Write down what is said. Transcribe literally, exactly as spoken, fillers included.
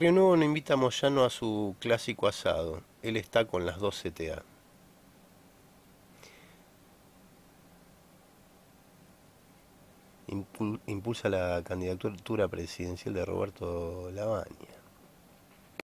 Río Nuevo no invita a Moyano a su clásico asado. Él está con las dos C T A. Impul- impulsa la candidatura presidencial de Roberto Lavagna.